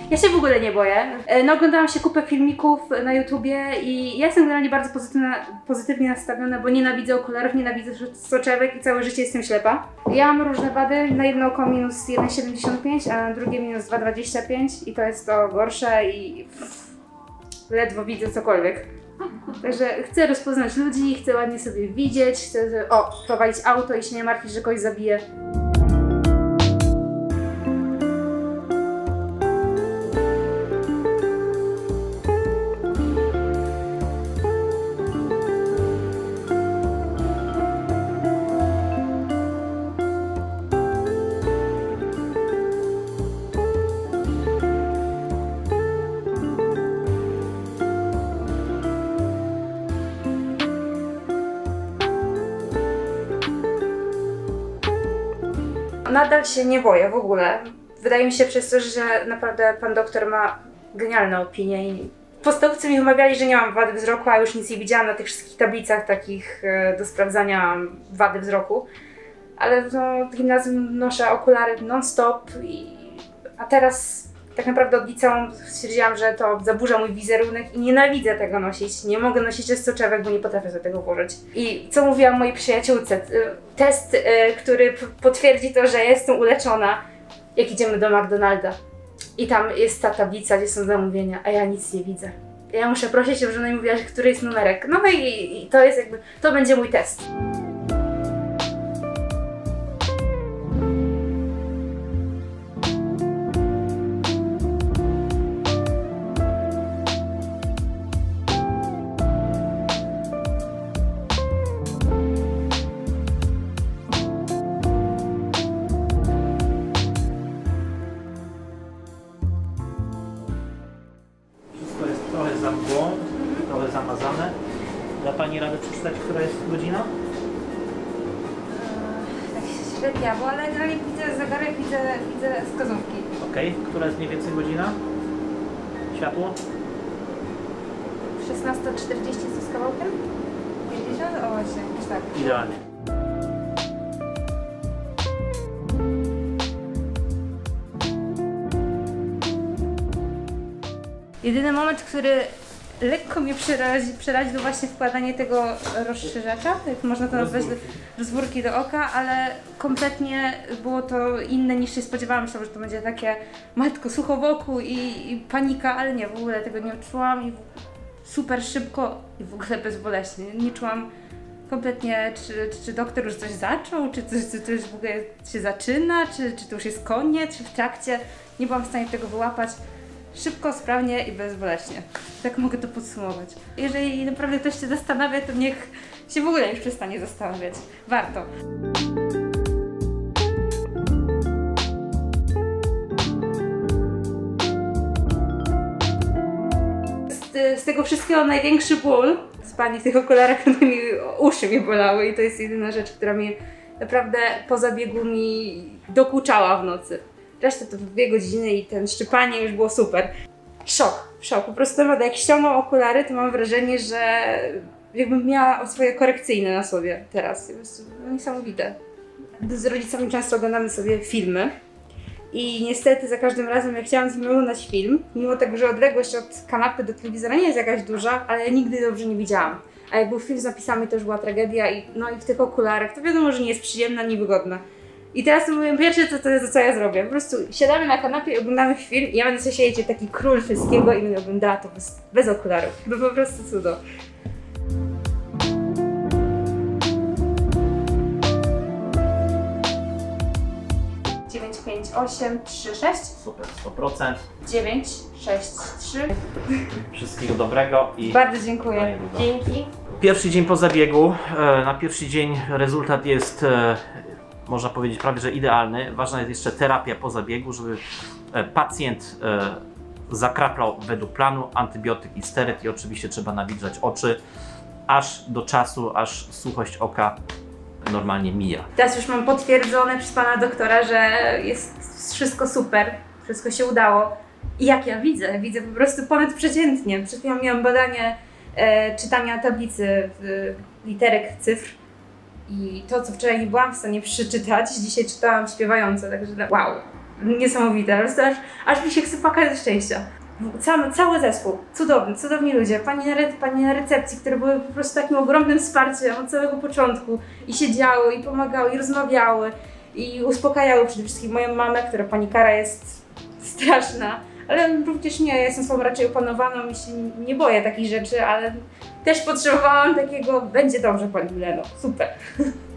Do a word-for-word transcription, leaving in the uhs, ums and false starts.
Ja się w ogóle nie boję. No, oglądałam się kupę filmików na YouTubie i ja jestem generalnie bardzo pozytywna, pozytywnie nastawiona, bo nienawidzę okularów, nienawidzę soczewek i całe życie jestem ślepa. Ja mam różne wady, na jedno oko minus jeden przecinek siedemdziesiąt pięć, a na drugie minus dwa przecinek dwadzieścia pięć i to jest to gorsze i ledwo widzę cokolwiek. Także chcę rozpoznać ludzi, chcę ładnie sobie widzieć, chcę o, prowadzić auto i się nie martwić, że kogoś zabiję. Nadal się nie boję w ogóle. Wydaje mi się przez to, że naprawdę pan doktor ma genialne opinie i podstawowcy mi wymawiali, że nie mam wady wzroku, a już nic nie widziałam na tych wszystkich tablicach takich do sprawdzania wady wzroku. Ale no, w gimnazjum noszę okulary non-stop i a teraz tak naprawdę od liceum stwierdziłam, że to zaburza mój wizerunek i nienawidzę tego nosić. Nie mogę nosić też soczewek, bo nie potrafię sobie tego włożyć. I co mówiłam mojej przyjaciółce? Test, który potwierdzi to, że jestem uleczona, jak idziemy do McDonalda. I tam jest ta tablica, gdzie są zamówienia, a ja nic nie widzę. Ja muszę prosić ją, że ona mi mówiła, że który jest numerek. No i, i to jest jakby, to będzie mój test. Trochę za mgłą, trochę zamazane. Da Pani radę przeczytać, która jest godzina? Tak się ślepiało, ale generalnie widzę zegarek, widzę, widzę wskazówki. Okej, okay. Która jest mniej więcej godzina? Światło? szesnasta czterdzieści z kawałkiem? pięćdziesiąt? O właśnie, jakoś tak. Idealnie. Jedyny moment, który lekko mnie przerazi, przeraził, to właśnie wkładanie tego rozszerzacza, jak można to nazwać, rozwórki do oka, ale kompletnie było to inne niż się spodziewałam. Myślałam, że to będzie takie matko, sucho w oku i, i panika, ale nie, w ogóle tego nie odczułam i super szybko i w ogóle bezboleśnie. Nie czułam kompletnie, czy, czy, czy doktor już coś zaczął, czy, czy, czy to już w ogóle się zaczyna, czy, czy to już jest koniec, czy w trakcie. Nie byłam w stanie tego wyłapać. Szybko, sprawnie i bezboleśnie. Tak mogę to podsumować. Jeżeli naprawdę ktoś się zastanawia, to niech się w ogóle już przestanie zastanawiać. Warto. Z, z tego wszystkiego największy ból spanie w tych okularach, to mi uszy mi bolały i to jest jedyna rzecz, która mi naprawdę po zabiegu mi dokuczała w nocy. Resztę to dwie godziny i ten szczypanie już było super. Szok, szok. Po prostu naprawdę jak ściągam okulary, to mam wrażenie, że jakbym miała swoje korekcyjne na sobie teraz. Jest no, niesamowite. Z rodzicami często oglądamy sobie filmy i niestety za każdym razem jak chciałam z nimi oglądać film, mimo tego, że odległość od kanapy do telewizora nie jest jakaś duża, ale ja nigdy dobrze nie widziałam. A jak był film z napisami, to już była tragedia i no i w tych okularach to wiadomo, że nie jest przyjemna, niewygodna. I teraz to mówię, pierwsze co, to, co ja zrobię, po prostu siadamy na kanapie i oglądamy film i ja będę sobie siedzieć taki król wszystkiego i będę oglądała to bez, bez okularów. To po prostu cudo. dziewięć pięć osiem trzy sześć. Super, sto procent. dziewięć sześć trzy. Wszystkiego dobrego i... Bardzo dziękuję. Dzięki. Pierwszy dzień po zabiegu. Na pierwszy dzień rezultat jest, można powiedzieć, prawie że idealny. Ważna jest jeszcze terapia po zabiegu, żeby pacjent zakraplał według planu, antybiotyk i steryt i oczywiście trzeba nawilżać oczy, aż do czasu, aż suchość oka normalnie mija. Teraz już mam potwierdzone przez pana doktora, że jest wszystko super, wszystko się udało. I jak ja widzę, widzę po prostu ponadprzeciętnie. Przed chwilą miałam badanie e, czytania tablicy e, literek, cyfr i to, co wczoraj nie byłam w stanie przeczytać, dzisiaj czytałam śpiewająco, także wow. niesamowite, po prostu aż, aż mi się chce płakać ze szczęścia. Cały, cały zespół, cudowny, cudowni ludzie, pani na, re, pani na recepcji, które były po prostu takim ogromnym wsparciem od samego początku i siedziały, i pomagały, i rozmawiały, i uspokajały przede wszystkim moją mamę, która pani Kara jest straszna, ale również nie, ja jestem sobą raczej opanowaną i się nie boję takich rzeczy, ale też potrzebowałam takiego, będzie dobrze pani Mileno, super.